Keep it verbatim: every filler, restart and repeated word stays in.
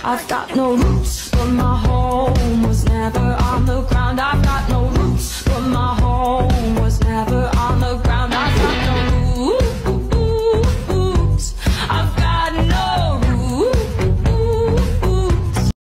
I've got no roots, but my home was never